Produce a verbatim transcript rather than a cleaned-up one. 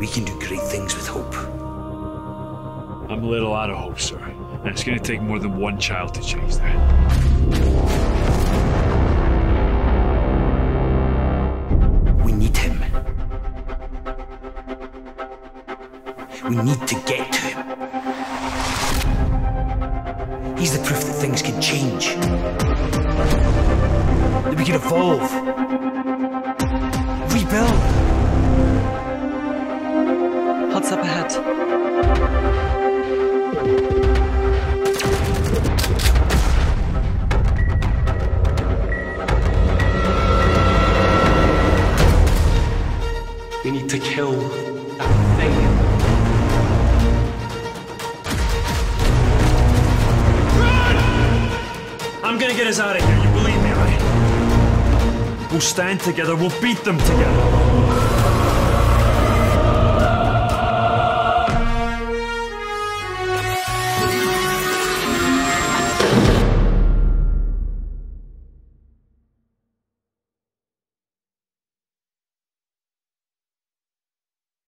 We can do great things with hope. I'm a little out of hope, sir. And it's gonna take more than one child to change that. We need him. We need to get to him. He's the proof that things can change. That we can evolve. Rebuild. What's up ahead? We need to kill that thing. Run! I'm gonna get us out of here, you believe me, right? We'll stand together, we'll beat them together.